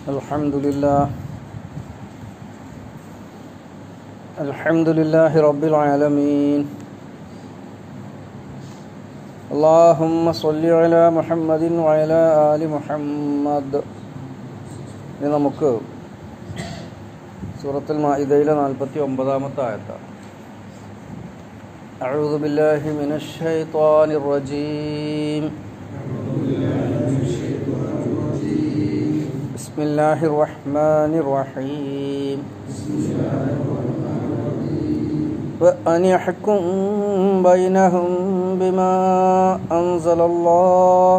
Alhamdulillah Rabbil Alameen. Allahumma salli ala Muhammadin wa ala ali Muhammad. ഇനി നമുക്ക് സൂറത്തുൽ മാഇദയിലെ 49-ാമത്തെ ആയത്താണ്. അഊദു ബില്ലാഹി മിനശ് ശൈത്വാനിർ റജീം. ബിസ്മില്ലാഹിർ റഹ്മാനിർ റഹീം. وأن يحكم بينهم بما أنزل الله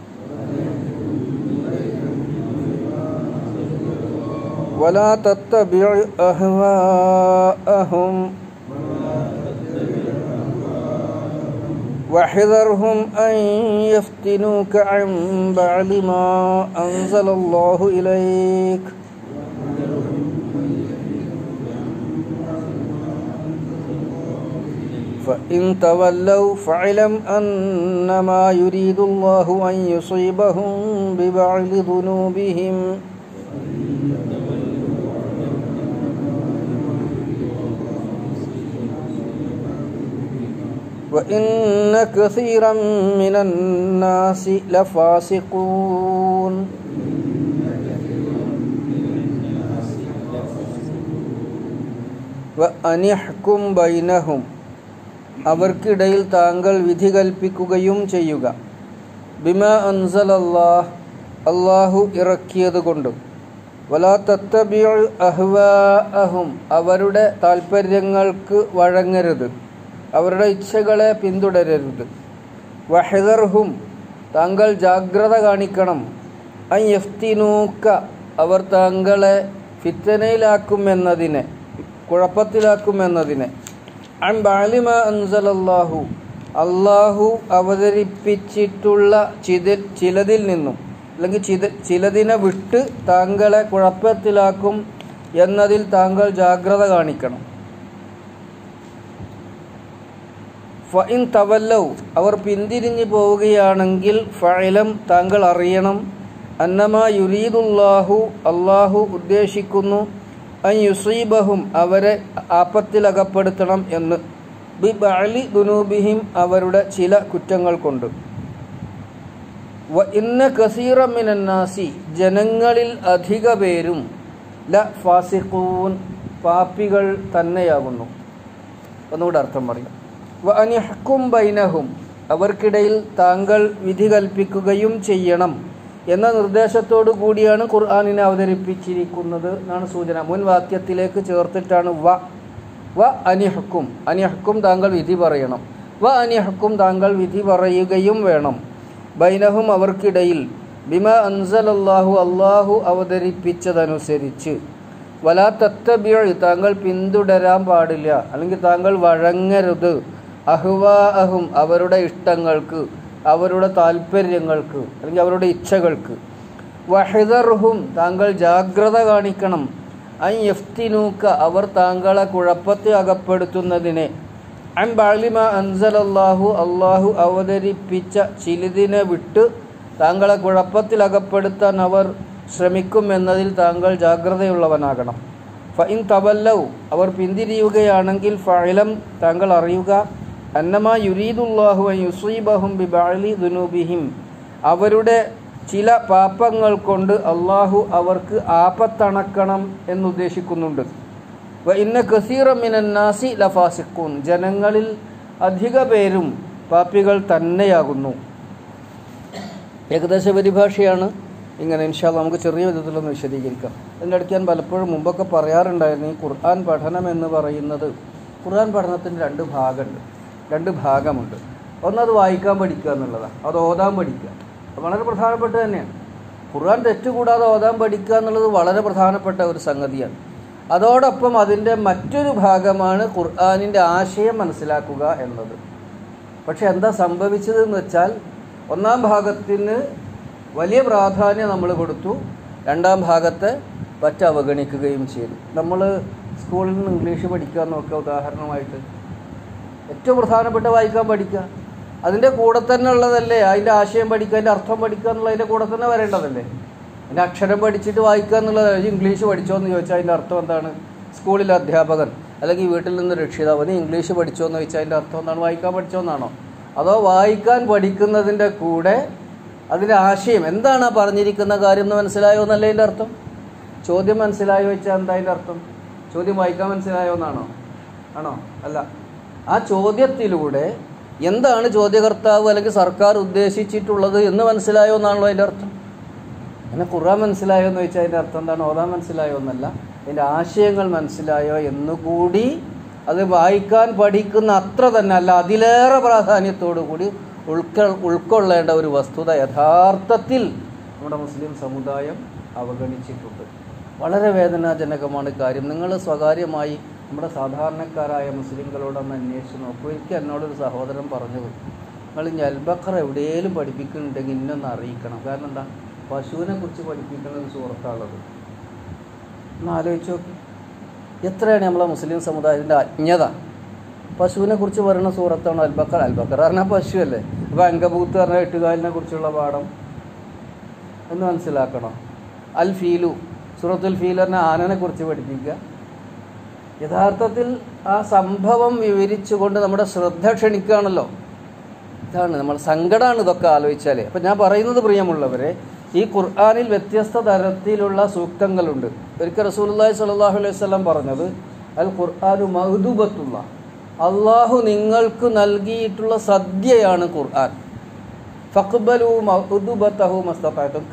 ولا تتبع أهواءهم واحذرهم أن يفتنوك عن بعد ما أنزل الله إليك فإن تولوا فاعلم أنما يريد الله أن يصيبهم ببعض ذنوبهم وإن كثيرا من الناس لفاسقون وأن يحكم بينهم അവർക്കിടയിൽ താങ്കൾ വിധി കൽപ്പിക്കുകയും ചെയ്യുക. ബിമാ അൻസലല്ലാഹ് അല്ലാഹു ഇറക്കിയതുകൊണ്ട്. വലാ തത്തബിഉ അഹ്വാഅഹും അവരുടെ താൽപ്പര്യങ്ങൾക്ക് വഴങ്ങരുത്, അവരുടെ ഇച്ഛകളെ പിന്തുടരരുത്. വഹ്ദർഹും താങ്കൾ ജാഗ്രത കാണിക്കണം. അൻ യഫ്തിനൂക അവർ താങ്കളെ ഫിത്തനയിലാക്കുമെന്നതിനെ, കുഴപ്പത്തിലാക്കുമെന്നതിനെ. അൻ ബഅദി മാ അൻസലല്ലാഹു അല്ലാഹു അവതരിപ്പിച്ചിട്ടുള്ള ചിലതിൽ നിന്നും, അല്ലെങ്കിൽ ചിലതിനെ വിട്ട് താങ്കളെ കുഴപ്പത്തിലാക്കും എന്നതിൽ താങ്കൾ ജാഗ്രത കാണിക്കണം. ഫഇൻ തവല്ലൗ അവർ പിന്തിരിഞ്ഞു പോവുകയാണെങ്കിൽ ഫഅലം താങ്കൾ അറിയണം, അന്നമാ യുരീദുല്ലാഹു അല്ലാഹു ഉദ്ദേശിക്കുന്നു, അൻ യുസീബഹും അവരെ ആപത്തിലകപ്പെടുത്തണം എന്ന്, ബിബഅലി ദുനൂബിഹിം അവരുടെ ചില കുറ്റങ്ങൾ കൊണ്ട്. വ ഇന്ന കസീറൻ മിനന്നാസി ജനങ്ങളിൽ അധിക പേരും ല ഫാസിഖൂൻ പാപ്പികൾ തന്നെയാകുന്നു. ഒന്നുകൂടെ അർത്ഥം പറയാം. വ അൻ യഹ്കും ബൈനഹും അവർക്കിടയിൽ താങ്കൾ വിധി കൽപ്പിക്കുകയും ചെയ്യണം എന്ന നിർദ്ദേശത്തോടു കൂടിയാണ് ഖുർആനിനെ അവതരിപ്പിച്ചിരിക്കുന്നത് എന്നാണ് സൂചന. മുൻ വാക്യത്തിലേക്ക് ചേർത്തിട്ടാണ് വ അനിഹക്കും, അനിഹക്കും താങ്കൾ വിധി പറയണം. വ അനിഹക്കും താങ്കൾ വിധി പറയുകയും വേണം. ബൈനഹും അവർക്കിടയിൽ ബിമാ അൻസലല്ലാഹു അല്ലാഹു അവതരിപ്പിച്ചതനുസരിച്ച്. വലാ തത്തബിഉ താങ്കൾ പിന്തുടരാൻ പാടില്ല, അല്ലെങ്കിൽ താങ്കൾ വഴങ്ങരുത്. അഹ്വാഅഹും അവരുടെ ഇഷ്ടങ്ങൾക്ക്, അവരുടെ താൽപ്പര്യങ്ങൾക്ക്, അല്ലെങ്കിൽ അവരുടെ ഇച്ഛകൾക്ക്. വഹ്ദർഹും താങ്കൾ ജാഗ്രത കാണിക്കണം. അൻ യഫ്തിനൂക അവർ താങ്കളെ കുഴപ്പത്തിൽ അകപ്പെടുത്തുന്നതിനെ. അൻ ബഅദി മാ അൻസലല്ലാഹു അല്ലാഹു അവതരിപ്പിച്ച ചിലതിനെ വിട്ട് താങ്കളെ കുഴപ്പത്തിൽ അകപ്പെടുത്താൻ അവർ ശ്രമിക്കും എന്നതിൽ താങ്കൾ ജാഗ്രതയുള്ളവനാകണം. ഫഇൻ തവല്ലൗ അവർ പിന്തിരിയുകയാണെങ്കിൽ ഫഅലം താങ്കൾ അറിയുക, അന്നമാ യുരീദുല്ലാഹു അൻ യുസീബഹും ബിബഅലി ദുനൂബിഹിം അവരുടെ ചില പാപങ്ങൾ കൊണ്ട് അള്ളാഹു അവർക്ക് ആപത്തണക്കണം എന്നുദ്ദേശിക്കുന്നുണ്ട്. വ ഇന്ന കസീറൻ മിനന്നാസി ലഫാസിഖൂൻ ജനങ്ങളിൽ അധിക പേരും പാപികൾ തന്നെയാകുന്നു. ഏകദേശ പരിഭാഷയാണ് ഇങ്ങനെ. ഇൻഷാ അല്ലാഹ് നമുക്ക് ചെറിയ വിധത്തിലൊന്ന് വിശദീകരിക്കാം. അതിൻ്റെ അടുത്ത് ഞാൻ പലപ്പോഴും മുമ്പൊക്കെ പറയാറുണ്ടായിരുന്നു, ഈ ഖുർആൻ പഠനം എന്ന് പറയുന്നത്, ഖുർആൻ പഠനത്തിന് രണ്ട് ഭാഗമുണ്ട്. ഒന്നത് വായിക്കാൻ പഠിക്കുക എന്നുള്ളതാണ്, അത് ഓതാൻ പഠിക്കുക. അത് വളരെ പ്രധാനപ്പെട്ട തന്നെയാണ്. ഖുർആൻ തെറ്റുകൂടാതെ ഓതാൻ പഠിക്കുക എന്നുള്ളത് വളരെ പ്രധാനപ്പെട്ട ഒരു സംഗതിയാണ്. അതോടൊപ്പം അതിൻ്റെ മറ്റൊരു ഭാഗമാണ് ഖുർആനിൻ്റെ ആശയം മനസ്സിലാക്കുക എന്നത്. പക്ഷെ എന്താ സംഭവിച്ചതെന്ന് വെച്ചാൽ, ഒന്നാം ഭാഗത്തിന് വലിയ പ്രാധാന്യം നമ്മൾ കൊടുത്തു, രണ്ടാം ഭാഗത്തെ അവഗണിക്കുകയും ചെയ്തു. നമ്മൾ സ്കൂളിൽ നിന്ന് ഇംഗ്ലീഷ് പഠിക്കാൻ നോക്കുക, ഉദാഹരണമായിട്ട് ഏറ്റവും പ്രധാനപ്പെട്ട വായിക്കാൻ പഠിക്കുക, അതിൻ്റെ കൂടെ തന്നെ ഉള്ളതല്ലേ അതിൻ്റെ ആശയം പഠിക്കുക, അതിൻ്റെ അർത്ഥം പഠിക്കുക എന്നുള്ളതിൻ്റെ കൂടെ തന്നെ വരേണ്ടതല്ലേ. അതിൻ്റെ അക്ഷരം പഠിച്ചിട്ട് വായിക്കുക എന്നുള്ളത്. ഇംഗ്ലീഷ് പഠിച്ചോ എന്ന് ചോദിച്ചാൽ അതിൻ്റെ അർത്ഥം എന്താണ്? സ്കൂളിലെ അധ്യാപകൻ അല്ലെങ്കിൽ വീട്ടിൽ നിന്ന് രക്ഷിതാവ് നീ ഇംഗ്ലീഷ് പഠിച്ചോ എന്ന് ചോദിച്ചാൽ അതിൻ്റെ അർത്ഥം എന്താണ്? വായിക്കാൻ പഠിച്ചോ എന്നാണോ? അതോ വായിക്കാൻ പഠിക്കുന്നതിൻ്റെ കൂടെ അതിൻ്റെ ആശയം എന്താണ് ആ പറഞ്ഞിരിക്കുന്ന കാര്യം എന്ന് മനസ്സിലായോ എന്നല്ല അതിൻ്റെ അർത്ഥം? ചോദ്യം മനസ്സിലായോ വെച്ചാൽ എന്താ അതിൻ്റെ അർത്ഥം? ചോദ്യം വായിക്കാൻ മനസ്സിലായോ എന്നാണോ? ആണോ? അല്ല. ആ ചോദ്യത്തിലൂടെ എന്താണ് ചോദ്യകർത്താവ് അല്ലെങ്കിൽ സർക്കാർ ഉദ്ദേശിച്ചിട്ടുള്ളത് എന്ന് മനസ്സിലായോ എന്നാണല്ലോ അതിൻ്റെ അർത്ഥം. അങ്ങനെ ഖുർആൻ മനസ്സിലായോ എന്ന് ചോദിച്ചാൽ അതിൻ്റെ അർത്ഥം എന്താണ്? ഓതാൻ മനസ്സിലായോ എന്നല്ല, അതിൻ്റെ ആശയങ്ങൾ മനസ്സിലായോ എന്നുകൂടി അത് വായിക്കാൻ പഠിക്കുന്ന അത്ര തന്നെ അല്ല, അതിലേറെ പ്രാധാന്യത്തോടു കൂടി ഉൾക്കൊള്ളേണ്ട ഒരു വസ്തുത യഥാർത്ഥത്തിൽ നമ്മുടെ മുസ്ലിം സമുദായം അവഗണിച്ചിട്ടുണ്ട്. വളരെ വേദനാജനകമാണ് കാര്യം. നിങ്ങൾ സ്വകാര്യമായി നമ്മുടെ സാധാരണക്കാരായ മുസ്ലിങ്ങളോടൊന്ന് അന്വേഷിച്ച് നോക്കൂ. എനിക്ക് എന്നോടൊരു സഹോദരൻ പറഞ്ഞത്, നിങ്ങൾ ഇനി അൽബഖറ എവിടെയെങ്കിലും പഠിപ്പിക്കുന്നുണ്ടെങ്കിൽ ഇന്നൊന്ന് അറിയിക്കണം. കാരണം എന്താ? പശുവിനെ കുറിച്ച് പഠിപ്പിക്കുന്ന ഒരു സൂറത്താണുള്ളത്. ഒന്ന് ആലോചിച്ച് നോക്കി, എത്രയാണ് നമ്മളെ മുസ്ലിം സമുദായത്തിൻ്റെ അജ്ഞത. പശുവിനെ കുറിച്ച് പറയുന്ന സൂറത്താണ് അൽബഖറ. അൽബഖറ പറഞ്ഞാൽ പശു അല്ലേ? അപ്പോൾ അങ്കബൂത്ത് പറഞ്ഞാൽ എട്ടുകാലിനെ കുറിച്ചുള്ള പാഠം എന്ന് മനസ്സിലാക്കണം. അൽ ഫീലു, സൂറത്തുൽ ഫീൽ പറഞ്ഞാൽ ആനനെ കുറിച്ച് പഠിപ്പിക്കുക. യഥാർത്ഥത്തിൽ ആ സംഭവം വിവരിച്ചുകൊണ്ട് നമ്മുടെ ശ്രദ്ധ ക്ഷണിക്കുകയാണല്ലോ. ഇതാണ് നമ്മൾ സങ്കടമാണ് ഇതൊക്കെ ആലോചിച്ചാൽ. അപ്പം ഞാൻ പറയുന്നത്, പ്രിയമുള്ളവരെ, ഈ ഖുർആനിൽ വ്യത്യസ്ത തരത്തിലുള്ള സൂക്തങ്ങളുണ്ട്. ഒരിക്കൽ റസൂലുള്ളാഹി സ്വല്ലല്ലാഹു അലൈഹി വസല്ലം പറഞ്ഞത്, അൽ ഖുർആനു മഅ്ദൂബത്തുള്ള, അള്ളാഹു നിങ്ങൾക്ക് നൽകിയിട്ടുള്ള സദ്യയാണ് ഖുർആൻ. ഫഖ്ബലു മഅ്ദൂബതഹു മസ്തതഅതും,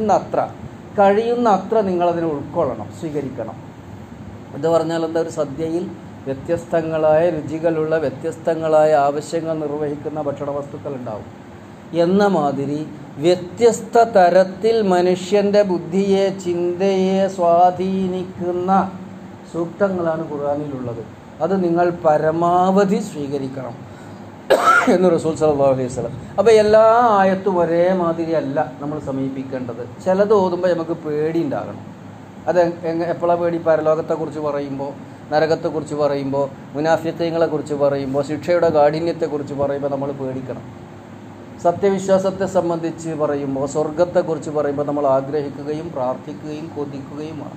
കഴിയുന്ന അത്ര നിങ്ങളതിനെ ഉൾക്കൊള്ളണം, സ്വീകരിക്കണം. ഇത് പറഞ്ഞാൽ എന്താ? ഒരു സദ്യയിൽ വ്യത്യസ്തങ്ങളായ രുചികളുള്ള വ്യത്യസ്തങ്ങളായ ആവശ്യങ്ങൾ നിർവഹിക്കുന്ന ഭക്ഷണ വസ്തുക്കൾ ഉണ്ടാവും. എന്ന മാതിരി വ്യത്യസ്ത തരത്തിൽ മനുഷ്യൻ്റെ ബുദ്ധിയെ, ചിന്തയെ സ്വാധീനിക്കുന്ന സൂക്തങ്ങളാണ് ഖുർആനിലുള്ളത്. അത് നിങ്ങൾ പരമാവധി സ്വീകരിക്കണം എന്ന് റസൂൽ സല്ലല്ലാഹു അലൈഹി വസല്ലം. അപ്പോൾ എല്ലാ ആയത്തും ഒരേ മാതിരി അല്ല നമ്മൾ സമീപിക്കേണ്ടത്. ചിലത് ഓതുമ്പോൾ നമുക്ക് പേടി ഉണ്ടാകണം. അത് എപ്പോഴാണ് പേടി? പരലോകത്തെക്കുറിച്ച് പറയുമ്പോൾ, നരകത്തെക്കുറിച്ച് പറയുമ്പോൾ, മുനാഫിഖീങ്ങളെക്കുറിച്ച് പറയുമ്പോൾ, ശിക്ഷയുടെ കാഠിന്യത്തെക്കുറിച്ച് പറയുമ്പോൾ നമ്മൾ പേടിക്കണം. സത്യവിശ്വാസത്തെ സംബന്ധിച്ച് പറയുമ്പോൾ, സ്വർഗത്തെക്കുറിച്ച് പറയുമ്പോൾ നമ്മൾ ആഗ്രഹിക്കുകയും പ്രാർത്ഥിക്കുകയും കൊതിക്കുകയും വേണം.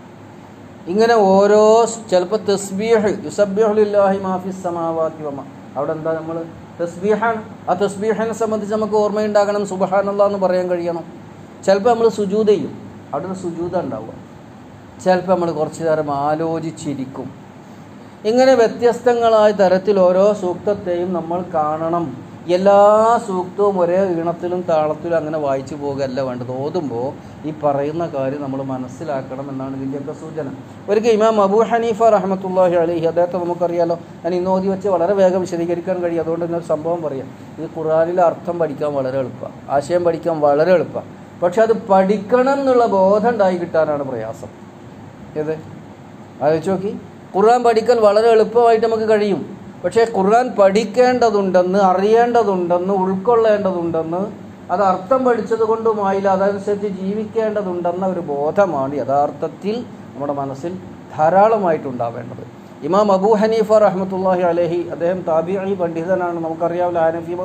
ഇങ്ങനെ ഓരോ, ചിലപ്പോൾ തസ്ബീഹ്, യുസബ്ബിഹു ലില്ലാഹി മാ ഫിസ് സമാവാതി വമാ, അവിടെ എന്താ? നമ്മൾ തസ്ബീഹാണ്. ആ തസ്ബീഹിനെ സംബന്ധിച്ച് നമുക്ക് ഓർമ്മയുണ്ടാകണം, സുബ്ഹാനല്ലാഹ് എന്ന് പറയാൻ കഴിയണം. ചിലപ്പോൾ നമ്മൾ സുജൂദ് ചെയ്യും, അവിടെ ഒരു സുജൂദ ഉണ്ടാവുക. ചിലപ്പോൾ നമ്മൾ കുറച്ച് നേരം ആലോചിച്ചിരിക്കും. ഇങ്ങനെ വ്യത്യസ്തങ്ങളായ തരത്തിൽ ഓരോ സൂക്തത്തെയും നമ്മൾ കാണണം. എല്ലാ സൂക്തവും ഒരേ ഈണത്തിലും താളത്തിലും അങ്ങനെ വായിച്ചു പോകുകയല്ല വേണ്ടത്. ഓതുമ്പോൾ ഈ പറയുന്ന കാര്യം നമ്മൾ മനസ്സിലാക്കണം എന്നാണ് ഇതിൻ്റെയൊക്കെ സൂചന. ഒരിക്കൽ ഇമാം അബൂ ഹനീഫ റഹ്മത്തുള്ളാഹി അലൈഹി, അദ്ദേഹത്തെ നമുക്കറിയാലോ. ഞാൻ ഇന്ന് ഓതി വെച്ച് വളരെ വേഗം വിശദീകരിക്കാൻ കഴിയും. അതുകൊണ്ട് ഇന്നൊരു സംഭവം പറയാം. ഈ ഖുർആനിലെ അർത്ഥം പഠിക്കാൻ വളരെ എളുപ്പമാണ്, ആശയം പഠിക്കാൻ വളരെ എളുപ്പമാണ്. പക്ഷെ അത് പഠിക്കണം എന്നുള്ള ബോധം ഉണ്ടായി കിട്ടാനാണ് പ്രയാസം. ഏത് ആലോചിച്ച് നോക്കി. ഖുർആൻ പഠിക്കൽ വളരെ എളുപ്പമായിട്ട് നമുക്ക് കഴിയും. പക്ഷേ ഖുർആൻ പഠിക്കേണ്ടതുണ്ടെന്ന്, അറിയേണ്ടതുണ്ടെന്ന്, ഉൾക്കൊള്ളേണ്ടതുണ്ടെന്ന്, അത് അർത്ഥം പഠിച്ചത് കൊണ്ടുമായില്ല, അതനുസരിച്ച് ജീവിക്കേണ്ടതുണ്ടെന്ന ഒരു ബോധമാണ് യഥാർത്ഥത്തിൽ നമ്മുടെ മനസ്സിൽ ധാരാളമായിട്ടുണ്ടാവേണ്ടത്. ഇമാം അബൂ ഹനീഫ റഹ്മത്തുള്ളാഹി അലൈഹി, അദ്ദേഹം താബിഈ പണ്ഡിതനാണ്. നമുക്കറിയാമല്ലോ,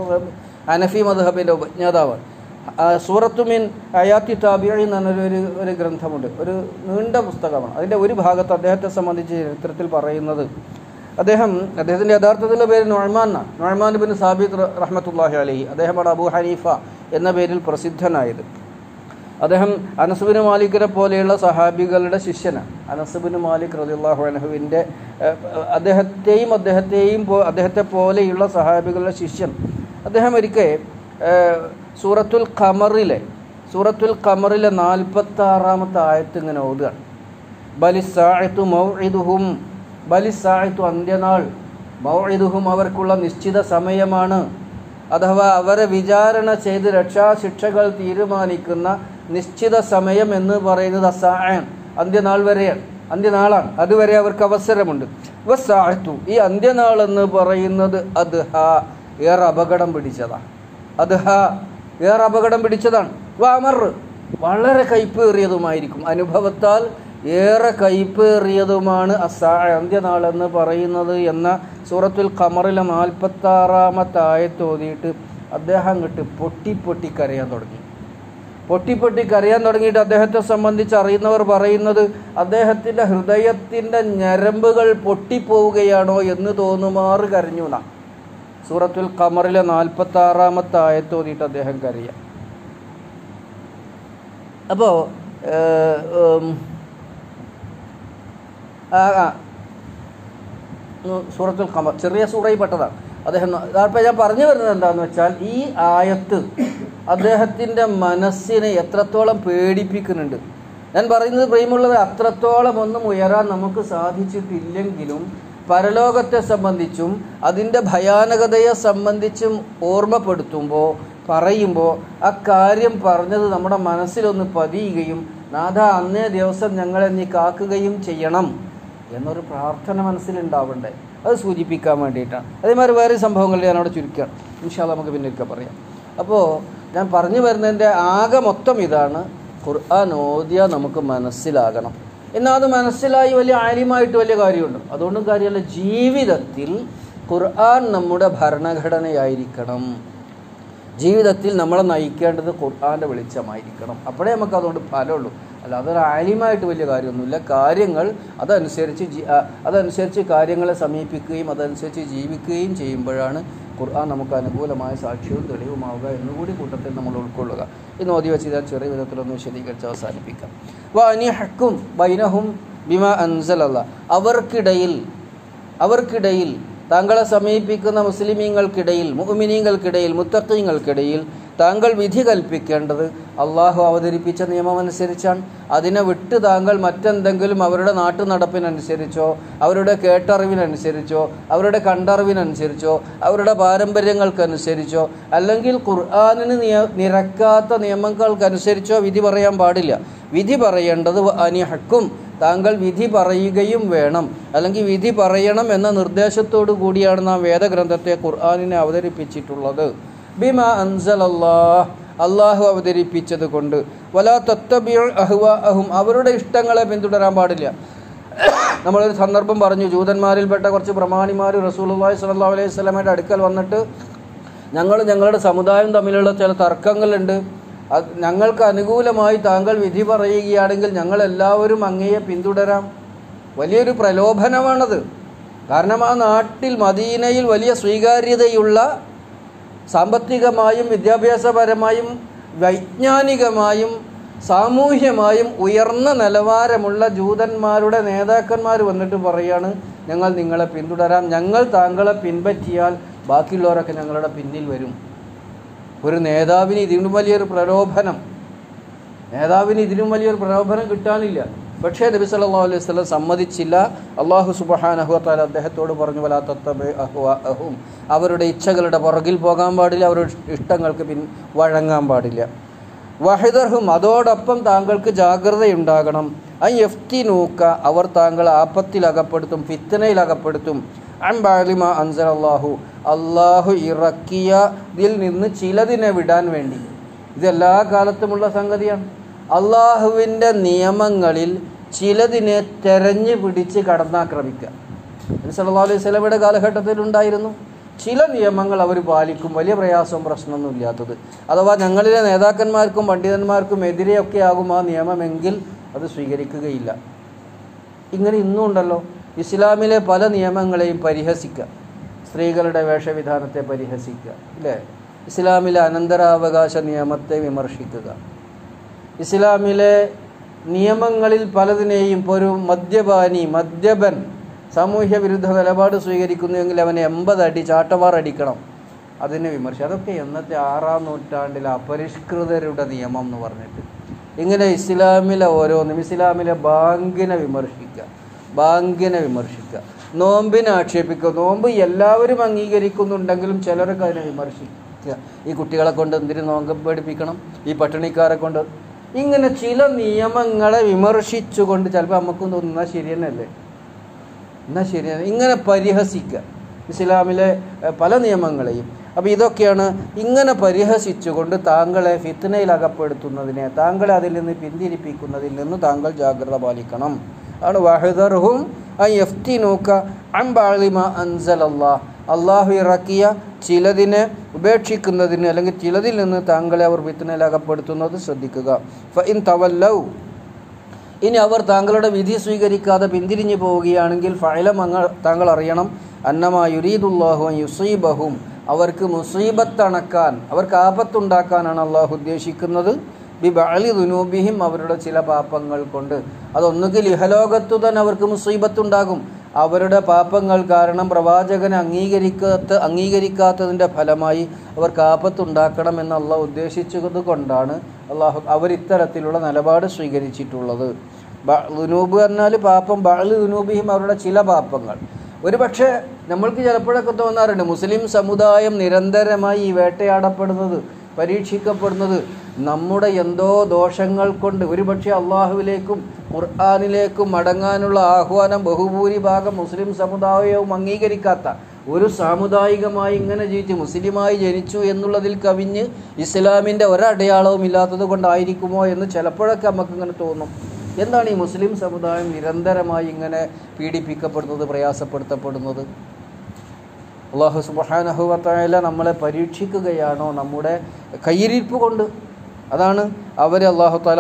ഹനഫി മദ്ഹബിൻ്റെ ഉപജ്ഞാതാവാണ്. സൂറത്തു മിൻ ആയാത്തി താബിഈ എന്ന് പറഞ്ഞൊരു ഗ്രന്ഥമുണ്ട്, ഒരു നീണ്ട പുസ്തകമാണ്. അതിൻ്റെ ഒരു ഭാഗത്ത് അദ്ദേഹത്തെ സംബന്ധിച്ച് ചരിത്രത്തിൽ പറയുന്നത്, അദ്ദേഹത്തിൻ്റെ യഥാർത്ഥത്തിലുള്ള പേര് നുഅ്മാൻ ഇബ്നു സാബിത് റഹ്മത്തുള്ളാഹി അലൈഹി. അദ്ദേഹമാണ് അബൂ ഹനീഫ എന്ന പേരിൽ പ്രസിദ്ധനായത്. അദ്ദേഹം അനസ് ബിൻ മാലിക്കിനെ പോലെയുള്ള സഹാബികളുടെ ശിഷ്യനാണ്. അനസ് ബിൻ മാലിക് റളിയല്ലാഹു അൻഹുവിൻ്റെ അദ്ദേഹത്തെ പോലെയുള്ള സഹാബികളുടെ ശിഷ്യൻ. അദ്ദേഹം ഒരിക്കൽ സൂറത്തുൽ ഖമറിലെ 46-ാമത്തെ ആയത്ത് ഇങ്ങനെ ഓതുകയാണ്. ബലിസ്സാഅതു മൗഇദുഹും, ബലിസ്സാഅതു അന്ത്യനാൾ, മൗഇദുഹും അവർക്കുള്ള നിശ്ചിത സമയമാണ്. അഥവാ അവരെ വിചാരണ ചെയ്ത് രക്ഷാശിക്ഷകൾ തീരുമാനിക്കുന്ന നിശ്ചിത സമയം എന്ന് പറയുന്നത് അസ്സാഅൻ, അന്ത്യനാൾ വരെയാണ്, അന്ത്യനാളാണ്. അതുവരെ അവർക്ക് അവസരമുണ്ട്. വസ്സാഅതു, ഈ അന്ത്യനാൾ എന്ന് പറയുന്നത് അദ്ഹ, ഏറെ അപകടം പിടിച്ചതാണ്. അദ്ഹ ഏറെ അപകടം പിടിച്ചതാണ്. വമർ, വളരെ കയ്പേറിയതുമായിരിക്കും, അനുഭവത്താൽ ഏറെ കയ്പേറിയതുമാണ് അസ്സാഅ, അന്ത്യനാൾ എന്ന് പറയുന്നത് എന്ന സൂറത്തുൽ ഖമറിലെ 46-ാമത്തെ ആയത്ത് ഓതിയിട്ട് അദ്ദേഹം അങ്ങോട്ട് പൊട്ടി കരയാൻ തുടങ്ങി. പൊട്ടി കരയാൻ തുടങ്ങിയിട്ട് അദ്ദേഹത്തെ സംബന്ധിച്ച് അറിയുന്നവർ പറയുന്നത് അദ്ദേഹത്തിൻ്റെ ഹൃദയത്തിൻ്റെ ഞരമ്പുകൾ പൊട്ടിപ്പോവുകയാണോ എന്ന് തോന്നുമാറ് കരഞ്ഞു എന്നാണ്. സൂറത്തുൽ ഖമറിലെ 46-ാമത്തെ ആയത്ത് ഓതിയിട്ട് അദ്ദേഹം കരയാം. അപ്പോൾ സൂറത്തുൽ ഖമർ ചെറിയ സൂറയിൽ പെട്ടതാണ്. അദ്ദേഹം അപ്പോൾ ഞാൻ പറഞ്ഞു വരുന്നത് എന്താണെന്ന് വെച്ചാൽ ഈ ആയത്ത് അദ്ദേഹത്തിൻ്റെ മനസ്സിനെ എത്രത്തോളം പേടിപ്പിക്കുന്നുണ്ട്. ഞാൻ പറയുന്നത് പ്രിയമുള്ളവർ, അത്രത്തോളം ഒന്നും ഉയരാൻ നമുക്ക് സാധിച്ചിട്ടില്ലെങ്കിലും പരലോകത്തെ സംബന്ധിച്ചും അതിൻ്റെ ഭയാനകതയെ സംബന്ധിച്ചും ഓർമ്മപ്പെടുത്തുമ്പോൾ പറയുമ്പോൾ ആ കാര്യം പറഞ്ഞത് നമ്മുടെ മനസ്സിലൊന്ന് പതിയുകയും നാഥ അന്നേ ദിവസം ഞങ്ങളെ നീ കാക്കുകയും ചെയ്യണം എന്നൊരു പ്രാർത്ഥന മനസ്സിലുണ്ടാവണ്ടേ, അത് സൂചിപ്പിക്കാൻ വേണ്ടിയിട്ടാണ്. അതേമാതിരി വേറെ സംഭവങ്ങൾ ഞാനവിടെ ചുരുക്കുകയാണ്. ഇൻഷാ അല്ലാഹ് നമുക്ക് പിന്നൊക്കെ പറയാം. അപ്പോൾ ഞാൻ പറഞ്ഞു വരുന്നതിൻ്റെ ആകെ മൊത്തം ഇതാണ്, ഖുർആൻ ഓതിയാൽ നമുക്ക് മനസ്സിലാകണം. എന്നാൽ അത് മനസ്സിലായി വലിയ ആലിമായിട്ട് വലിയ കാര്യമുണ്ട്, അതുകൊണ്ടും കാര്യമല്ല. ജീവിതത്തിൽ ഖുർആൻ നമ്മുടെ ഭരണഘടനയായിരിക്കണം. ജീവിതത്തിൽ നമ്മളെ നയിക്കേണ്ടത് ഖുർആൻ്റെ വെളിച്ചമായിരിക്കണം. അപ്പോഴേ നമുക്ക് അതുകൊണ്ട് ഫലമുള്ളൂ. അല്ല അതൊരു ആലിമായിട്ട് വലിയ കാര്യമൊന്നുമില്ല. കാര്യങ്ങൾ അതനുസരിച്ച് കാര്യങ്ങളെ സമീപിക്കുകയും അതനുസരിച്ച് ജീവിക്കുകയും ചെയ്യുമ്പോഴാണ് ഖുർആൻ നമുക്ക് അനുകൂലമായ സാക്ഷ്യവും തെളിവുമാവുക എന്നുകൂടി കൂട്ടത്തിൽ നമ്മൾ ഉൾക്കൊള്ളുക. ഇന്ന് ഓതി വെച്ച് ഞാൻ ചെറിയ വിധത്തിലൊന്ന് വിശദീകരിച്ച് അവസാനിപ്പിക്കാം. വഅനിഹക്കും ബൈനഹും ബിമാ അൻസലല്ലാഹ്, അവർക്കിടയിൽ താങ്കളെ സമീപിക്കുന്ന മുസ്ലിമീങ്ങൾക്കിടയിൽ, മുഅ്മിനീങ്ങൾക്കിടയിൽ, മുത്തഖീങ്ങൾക്കിടയിൽ താങ്കൾ വിധി കൽപ്പിക്കേണ്ടത് അള്ളാഹു അവതരിപ്പിച്ച നിയമമനുസരിച്ചാണ്. അതിനെ വിട്ട് താങ്കൾ മറ്റെന്തെങ്കിലും അവരുടെ നാട്ടു നടപ്പിനനുസരിച്ചോ അവരുടെ കേട്ടറിവിനനുസരിച്ചോ അവരുടെ കണ്ടറിവിനനുസരിച്ചോ അവരുടെ പാരമ്പര്യങ്ങൾക്കനുസരിച്ചോ അല്ലെങ്കിൽ ഖുർആനിന് നിരക്കാത്ത നിയമങ്ങൾക്കനുസരിച്ചോ വിധി പറയാൻ പാടില്ല. വിധി പറയേണ്ടത് അനിഹക്കും, താങ്കൾ വിധി പറയുകയും വേണം, അല്ലെങ്കിൽ വിധി പറയണം എന്ന നിർദ്ദേശത്തോടു കൂടിയാണ് നാം വേദഗ്രന്ഥത്തെ ഖുർആനിനെ അവതരിപ്പിച്ചിട്ടുള്ളത്. ബിമാ അൻസലല്ലാഹ്, അള്ളാഹു അവതരിപ്പിച്ചത് കൊണ്ട്. വലാ തത്തബിഉ അഹ്വാഅഹും, അവരുടെ ഇഷ്ടങ്ങളെ പിന്തുടരാൻ പാടില്ല. നമ്മളൊരു സന്ദർഭം പറഞ്ഞു, ജൂതന്മാരിൽപ്പെട്ട കുറച്ച് പ്രമാണിമാർ റസൂലുള്ളാഹി സ്വല്ലല്ലാഹു അലൈഹി വസല്ലമയുടെ അടുക്കൽ വന്നിട്ട് ഞങ്ങളുടെ സമുദായം തമ്മിലുള്ള ചില തർക്കങ്ങളുണ്ട്, ഞങ്ങൾക്ക് അനുകൂലമായി താങ്കൾ വിധി പറയുകയാണെങ്കിൽ ഞങ്ങളെല്ലാവരും അങ്ങയെ പിന്തുടരാം. വലിയൊരു പ്രലോഭനമാണത്. കാരണം ആ നാട്ടിൽ മദീനയിൽ വലിയ സ്വീകാര്യതയുള്ള സാമ്പത്തികമായും വിദ്യാഭ്യാസപരമായും വൈജ്ഞാനികമായും സാമൂഹ്യമായും ഉയർന്ന നിലവാരമുള്ള ജൂതന്മാരുടെ നേതാക്കന്മാർ വന്നിട്ട് പറയാണ്, ഞങ്ങൾ നിങ്ങളെ പിന്തുടരാം, ഞങ്ങൾ താങ്കളെ പിൻപറ്റിയാൽ ബാക്കിയുള്ളവരൊക്കെ ഞങ്ങളുടെ പിന്നിൽ വരും. ഒരു നേതാവിന് ഇതിനും വലിയൊരു പ്രലോഭനം കിട്ടാനില്ല. പക്ഷേ നബി സല്ലല്ലാഹു അലൈഹി വസല്ലം സമ്മതിച്ചില്ല. അല്ലാഹു സുബ്ഹാനഹു വ തആല അദ്ദേഹത്തോട് പറഞ്ഞു, വലാ തത്തബിഉ അഹ്വാഅഹും, അവരുടെ ഇച്ഛകളുടെ പുറകിൽ പോകാൻ പാടില്ല, അവരുടെ ഇഷ്ടങ്ങൾക്ക് വഴങ്ങാൻ പാടില്ല. വഹിദർഹും, അതോടൊപ്പം താങ്കൾക്ക് ജാഗ്രതയുണ്ടാകണം. യഫ്തിനൂക, അവർ താങ്കളെ ആപത്തിലകപ്പെടുത്തും, ഫിത്നയിലകപ്പെടുത്തും. അൻ ബഅദി മാ അൻസലല്ലാഹു, അള്ളാഹു ഇറക്കിയതിൽ നിന്ന് ചിലതിനെ വിടാൻ വേണ്ടി. ഇതെല്ലാ കാലത്തുമുള്ള സംഗതിയാണ്. അള്ളാഹുവിൻ്റെ നിയമങ്ങളിൽ ചിലതിനെ തെരഞ്ഞു പിടിച്ച് കടന്നാക്രമിക്കുക. നബി സല്ലല്ലാഹു അലൈഹി വസല്ലമയുടെ കാലഘട്ടത്തിലുണ്ടായിരുന്നു. ചില നിയമങ്ങൾ അവർ പാലിക്കും, വലിയ പ്രയാസവും പ്രശ്നമൊന്നും ഇല്ലാത്തത്. അഥവാ ഞങ്ങളിലെ നേതാക്കന്മാർക്കും പണ്ഡിതന്മാർക്കും എതിരെയൊക്കെ ആകും ആ നിയമമെങ്കിൽ അത് സ്വീകരിക്കുകയില്ല. ഇങ്ങനെ ഇന്നും ഉണ്ടല്ലോ. ഇസ്ലാമിലെ പല നിയമങ്ങളെയും പരിഹസിക്കുക, സ്ത്രീകളുടെ വേഷവിധാനത്തെ പരിഹസിക്കുക, ഇല്ലേ? ഇസ്ലാമിലെ അനന്തരാവകാശ നിയമത്തെ വിമർശിക്കുക. ഇസ്ലാമിലെ നിയമങ്ങളിൽ പലതിനെയും, ഇപ്പോൾ ഒരു മദ്യപൻ സാമൂഹ്യ വിരുദ്ധ നിലപാട് സ്വീകരിക്കുന്നുവെങ്കിൽ അവനെ 80 അടി ചാട്ടവാറടിക്കണം, അതിനെ വിമർശിക്കുക. അതൊക്കെ എന്നത്തെ 6-ാം നൂറ്റാണ്ടിലെ അപരിഷ്കൃതരുടെ നിയമം എന്ന് പറഞ്ഞിട്ട് ഇങ്ങനെ ഇസ്ലാമിലെ ഓരോന്നും, ഇസ്ലാമിലെ ബാങ്കിനെ വിമർശിക്കുക, നോമ്പിനെ ആക്ഷേപിക്കുക. നോമ്പ് എല്ലാവരും അംഗീകരിക്കുന്നുണ്ടെങ്കിലും ചിലരൊക്കെ അതിനെ വിമർശിക്കുക. ഈ കുട്ടികളെ കൊണ്ട് എന്തിനു നോമ്പ് പഠിപ്പിക്കണം, ഈ പട്ടിണിക്കാരെ കൊണ്ട്, ഇങ്ങനെ ചില നിയമങ്ങളെ വിമർശിച്ചുകൊണ്ട് ചിലപ്പോൾ നമുക്കും തോന്നുന്ന ശരിയെന്നല്ലേ, എന്നാൽ ശരിയാണ്, ഇങ്ങനെ പരിഹസിക്കുക ഇസ്ലാമിലെ പല നിയമങ്ങളെയും. അപ്പോൾ ഇതൊക്കെയാണ് ഇങ്ങനെ പരിഹസിച്ചുകൊണ്ട് താങ്കളെ ഫിത്നയിൽ അകപ്പെടുത്തുന്നതിനെ, താങ്കളെ അതിൽ നിന്ന് പിന്തിരിപ്പിക്കുന്നതിൽ നിന്ന് താങ്കൾ ജാഗ്രത പാലിക്കണം. ആണ് വഹദർഹും അൻ യഫ്തിനൂക അൻ ബഅദി മാ അൻസലല്ലാഹ്, അള്ളാഹു ഇറക്കിയ ചിലതിനെ ഉപേക്ഷിക്കുന്നതിന് അല്ലെങ്കിൽ ചിലതിൽ നിന്ന് താങ്കളെ അവർ ഫിത്നയിൽ അകപ്പെടുത്തുന്നത് ശ്രദ്ധിക്കുക. ഫഇൻ തവല്ലൗ, ഇനി അവർ താങ്കളുടെ വിധി സ്വീകരിക്കാതെ പിന്തിരിഞ്ഞു പോവുകയാണെങ്കിൽ ഫഅലം, താങ്കൾ അറിയണം, അന്നമാ യുരീദുല്ലാഹു അൻ യുസീബഹും, അവർക്ക് മുസീബത്തണക്കാൻ, അവർക്ക് ആപത്തുണ്ടാക്കാനാണ് അള്ളാഹു ഉദ്ദേശിക്കുന്നത്. ബിബഅലി ദുനൂബിഹിം, അവരുടെ ചില പാപങ്ങൾ കൊണ്ട്. അതൊന്നുകിൽ ഇഹലോകത്തു തന്നെ അവർക്ക് മുസീബത്തുണ്ടാകും. അവരുടെ പാപങ്ങൾ കാരണം പ്രവാചകനെ അംഗീകരിക്കാത്തതിൻ്റെ ഫലമായി അവർക്ക് ആപത്തുണ്ടാക്കണമെന്ന് അള്ളാഹു ഉദ്ദേശിച്ചത് കൊണ്ടാണ് അവരിത്തരത്തിലുള്ള നിലപാട് സ്വീകരിച്ചിട്ടുള്ളത്. ദുനൂബ് പറഞ്ഞാൽ പാപം, ബഅലി ദുനൂബിഹിം, അവരുടെ ചില പാപങ്ങൾ. ഒരു പക്ഷേ നമ്മൾക്ക് ചിലപ്പോഴൊക്കെ തോന്നാറുണ്ട്, മുസ്ലിം സമുദായം നിരന്തരമായി ഈ വേട്ടയാടപ്പെടുന്നത്, പരീക്ഷിക്കപ്പെടുന്നത് നമ്മുടെ എന്തോ ദോഷങ്ങൾ കൊണ്ട്. ഒരുപക്ഷെ അള്ളാഹുവിലേക്കും ഖുർആനിലേക്കും മടങ്ങാനുള്ള ആഹ്വാനം ബഹുഭൂരിഭാഗം മുസ്ലിം സമുദായവും അംഗീകരിക്കാത്ത ഒരു സാമുദായികമായി ഇങ്ങനെ ജീവിച്ച് മുസ്ലിമായി ജനിച്ചു എന്നുള്ളതിൽ കവിഞ്ഞ് ഇസ്ലാമിൻ്റെ ഒരടയാളവും ഇല്ലാത്തത് കൊണ്ടായിരിക്കുമോ എന്ന് ചിലപ്പോഴൊക്കെ നമുക്കിങ്ങനെ തോന്നും. എന്താണ് ഈ മുസ്ലിം സമുദായം നിരന്തരമായി ഇങ്ങനെ പീഡിപ്പിക്കപ്പെടുന്നത്, പ്രയാസപ്പെടുത്തപ്പെടുന്നത്? അല്ലാഹു സുബ്ഹാനഹു വ തആല നമ്മളെ പരീക്ഷിക്കുകയാണോ നമ്മുടെ കയ്യിരിപ്പ് കൊണ്ട്? അതാണ് അവരെ അല്ലാഹു തആല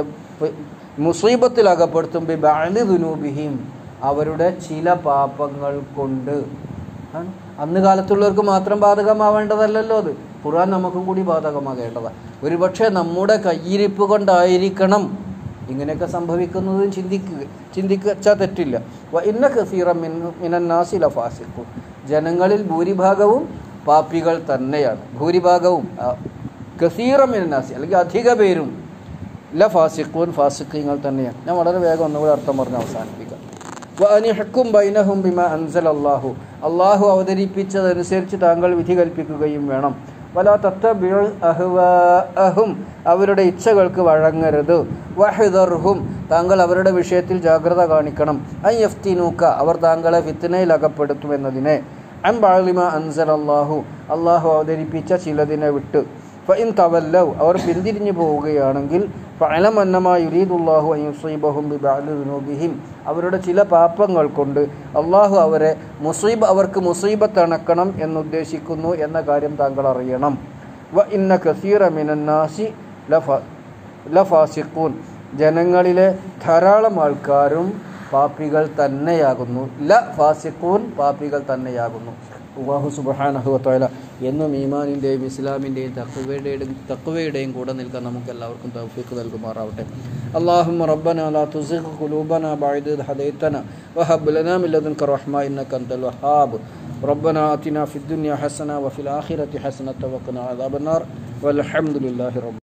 മുസീബത്തിൽ അകപ്പെടുത്തും. ബിബഅലി ദുനൂബിഹിം, അവരുടെ ചില പാപങ്ങൾ കൊണ്ട്. അന്ന് കാലത്തുള്ളവർക്ക് മാത്രം ബാധകമാവേണ്ടതല്ലല്ലോ അത്, ഖുർആൻ നമുക്കും കൂടി ബാധകമാകേണ്ടതാണ്. ഒരുപക്ഷെ നമ്മുടെ കയ്യിരിപ്പ് കൊണ്ടായിരിക്കണം ഇങ്ങനെയൊക്കെ സംഭവിക്കുന്നതും ചിന്തിച്ചാൽ തെറ്റില്ല. ഇന്ന കസീറൻ മിനന്നാസി ലഫാസിഖൂൻ, ജനങ്ങളിൽ ഭൂരിഭാഗവും പാപ്പികൾ തന്നെയാണ്. ഭൂരിഭാഗവും കസീറൻ മിനന്നാസി, അല്ലെങ്കിൽ അധിക പേരും ലഫാസിഖൂൻ, ഫാസിഖീങ്ങൾ തന്നെയാണ്. ഞാൻ വളരെ വേഗം ഒന്നുകൂടി അർത്ഥം പറഞ്ഞ് അവസാനിപ്പിക്കാം. വഅനിഹ്കും ബൈനഹും ബിമാ അൻസലല്ലാഹു, അള്ളാഹു അവതരിപ്പിച്ചതനുസരിച്ച് താങ്കൾ വിധി കൽപ്പിക്കുകയും വേണം. വലാ തത്തബിഉ അഹ്വാഅഹും, അവരുടെ ഇച്ഛകൾക്ക് വഴങ്ങരുത്. വഹ്ദർഹും, താങ്കൾ അവരുടെ വിഷയത്തിൽ ജാഗ്രത കാണിക്കണം. അൻ യഫ്തിനൂക, അവർ താങ്കളെ ഫിത്നയിൽ അകപ്പെടുത്തുമെന്നതിനെ. അൻ ബഅദി മാ അൻസലല്ലാഹു, അള്ളാഹു അവതരിപ്പിച്ച ചിലതിനെ വിട്ട്. ഫഇൻ തവല്ലൗ, അവർ പിന്തിരിഞ്ഞു പോവുകയാണെങ്കിൽ ഫഅലം അന്നമാ യുരീദുല്ലാഹു അൻ യുസീബഹും ബിബഅദി ദുനൂബിഹിം, അവരുടെ ചില പാപങ്ങൾ കൊണ്ട് അള്ളാഹു അവർക്ക് മുസീബത്തണക്കണം എന്നുദ്ദേശിക്കുന്നു എന്ന കാര്യം താങ്കൾ അറിയണം. വ ഇന്ന കസീറ മിനന്നാസി ലഫാസിഖൂൻ, ജനങ്ങളിലെ ധാരാളം ആൾക്കാരും പാപികൾ തന്നെയാകുന്നു. ഫാസിഖൂൻ, പാപികൾ തന്നെയാകുന്നു. അല്ലാഹു സുബ്ഹാനഹു വ തആല എന്നും ഈമാനിൻ്റെയും ഇസ്ലാമിൻ്റെയും തഖ്വയുടെയും കൂടെ നിൽക്കാൻ നമുക്ക് എല്ലാവർക്കും തൗഫീഖ് നൽകുമാറാവട്ടെ. അല്ലാഹുമ്മ റബ്ബനാ ലാ തുസിഗ് ഖുലൂബനാ ബഅദ ഇദ് ഹദൈതനാ വഹബ് ലനാ മിൻ ലദുൻക റഹ്മ ഇന്നക അൻതൽ വഹ്ഹാബ്. റബ്ബനാ ആതിനാ ഫിദ് ദുനിയ ഹസന വഫിൽ ആഖിറതി ഹസനത വഖിനാ അദാബന്നാർ വൽഹംദുലില്ലാഹി റബ്ബിൽ